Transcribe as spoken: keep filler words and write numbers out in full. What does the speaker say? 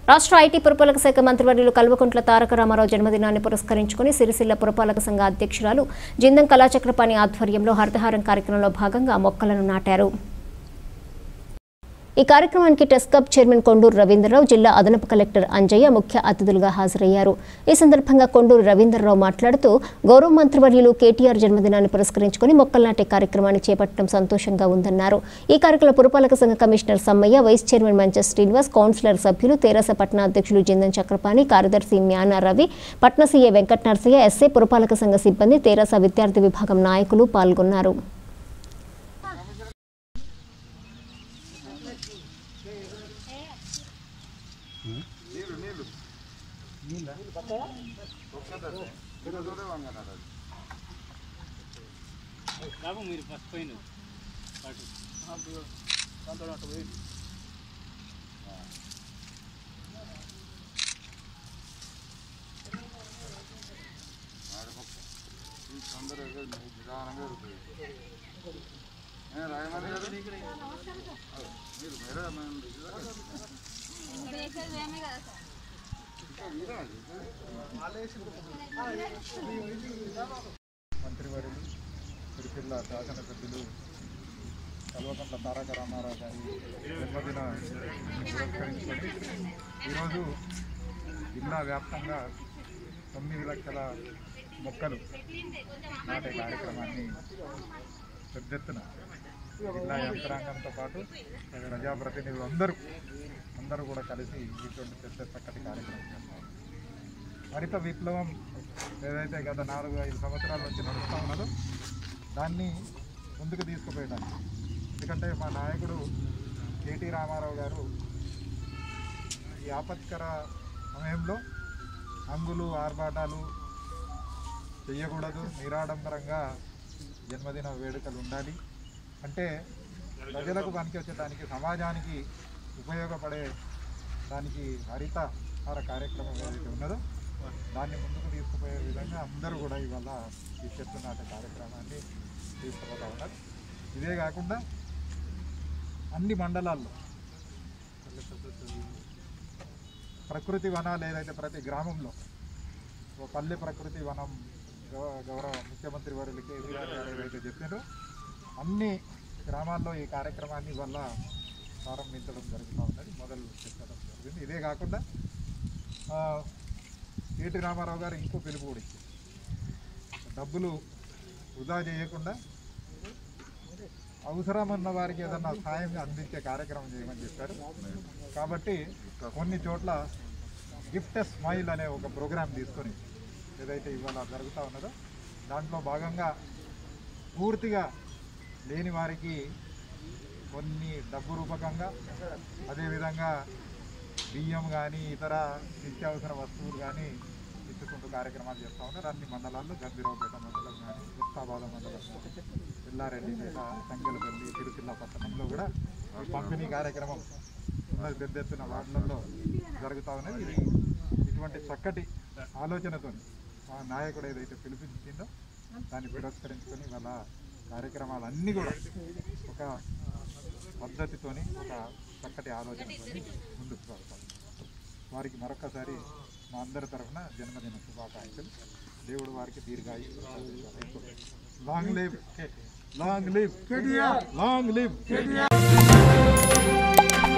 రాష్ట్ర ఐటీ పురపాలక శాఖ మంత్రివర్యులు కల్వకుంట్ల తారక రామారావు జన్మదినాన్ని పురస్కరించుకుని సిరిసిల్ల పురపాలక సంఘ అధ్యక్షురాలు జిందం కళాచక్రపాణి ఆధ్వర్యంలో హరితహారం కార్యక్రమంలో భాగంగా మొక్కలను నాటారు. ఈ కార్యక్రమానికి టెస్కాప్ చైర్మన్ కొండూరు రవీంద్రరావు, జిల్లా అదనపు కలెక్టర్ అంజయ్య ముఖ్య అతిథులుగా హాజరయ్యారు. ఈ సందర్భంగా కొండూరు రవీంద్రరావు మాట్లాడుతూ గౌరవ మంత్రివర్యులు కేటీఆర్ జన్మదినాన్ని పురస్కరించుకుని మొక్కలు నాటే కార్యక్రమాన్ని చేపట్టడం సంతోషంగా ఉందన్నారు. ఈ కార్యక్రమంలో పురపాలక సంఘ కమిషనర్ సమ్మయ్య, వైస్ చైర్మన్ మంచెస్ శ్రీనివాస్, కౌన్సిలర్ సభ్యులు, తెరాస పట్టణ అధ్యక్షులు జిందం చక్రపాణి, కార్యదర్శి మ్యానా రవి, పట్న సీఏ వెంకట నరసయ్య, ఎస్ఏ, పురపాలక సంఘ సిబ్బంది, తెరాస విద్యార్థి విభాగం నాయకులు పాల్గొన్నారు. మీరు ఫస్ట్ పైన మంత్రివర్యులు సిరిసిల్ల శాసనసభ్యులు కల్వకుంట్ల తారక రామారావు గారి జన్మదిన పురస్కరించుకొని ఈరోజు జిల్లా వ్యాప్తంగా తొమ్మిది లక్షల మొక్కలు నాటే కార్యక్రమాన్ని పెద్ద ఎత్తున జిల్లా యంత్రాంగంతో పాటు ప్రజాప్రతినిధులు అందరూ అందరూ కూడా కలిసి ఇటువంటి పెద్ద చక్కటి కార్యక్రమం చేస్తారు. హరిత విప్లవం ఏదైతే గత నాలుగు ఐదు సంవత్సరాల నుంచి నడుస్తూ ఉన్నదో దాన్ని ముందుకు తీసుకుపోయడానికి, ఎందుకంటే మా నాయకుడు కేటీ రామారావు గారు ఈ ఆపత్కర సమయంలో హంగులు ఆర్భాటాలు చేయకూడదు, నిరాడంబరంగా జన్మదిన వేడుకలు ఉండాలి అంటే ప్రజలకు పనికి వచ్చేదానికి, సమాజానికి ఉపయోగపడే దానికి హరితహార కార్యక్రమం ఏదైతే ఉన్నదో దాన్ని ముందుకు తీసుకుపోయే విధంగా అందరూ కూడా ఇవాళ ఈ చెట్టు నాటే కార్యక్రమాన్ని తీసుకుపోతూ ఉన్నారు. ఇదే కాకుండా అన్ని మండలాల్లో ప్రకృతి వనాలు ఏదైతే ప్రతి గ్రామంలో ఒక పల్లె ప్రకృతి వనం గౌరవ ముఖ్యమంత్రి వర్యులు కేసీఆర్ గారు ఏదైతే చెప్పారో అన్ని గ్రామాల్లో ఈ కార్యక్రమాన్ని వల్ల ప్రారంభించడం జరుగుతూ ఉన్నది, మొదలు పెట్టడం జరిగింది. ఇదే కాకుండా కేటీ రామారావు గారు ఇంకో పిలుపు కూడా ఇచ్చారు, డబ్బులు వృధా చేయకుండా అవసరం ఉన్న వారికి ఏదన్నా సాయంగా అందించే కార్యక్రమం చేయమని చెప్పారు. కాబట్టి కొన్ని చోట్ల గిఫ్ట్ స్మైల్ అనే ఒక ప్రోగ్రాం తీసుకొని ఏదైతే ఇవాళ జరుగుతూ ఉన్నదో దాంట్లో భాగంగా పూర్తిగా లేని వారికి కొన్ని డబ్బు రూపకంగా, అదేవిధంగా బియ్యం కానీ ఇతర నిత్యావసర వస్తువులు కానీ ఇచ్చుకుంటూ కార్యక్రమాలు చేస్తూ ఉన్నారు. అన్ని మండలాల్లో గంభీరావుపేట మండలం కానీ, ఉస్తాబాద మండలం, ఎల్లారెడ్డిపేట, సంగెలపల్లి, సిరిసిల్ల పట్టణంలో కూడా పంపిణీ కార్యక్రమం ఉన్నది పెద్ద ఎత్తున వార్డులలో జరుగుతూ ఉన్నది. ఇది ఇటువంటి చక్కటి ఆలోచనతో మా నాయకుడు ఏదైతే పిలిపించిందో దాన్ని పురస్కరించుకొని వాళ్ళ కార్యక్రమాలన్నీ కూడా ఒక పద్ధతితోని ఒక చక్కటి ఆలోచనతోని ముందుకు సాగుతారు. వారికి మరొకసారి మా అందరి తరఫున జన్మదిన శుభాకాంక్షలు. దేవుడు వారికి దీర్ఘాయువు, long live long live long live.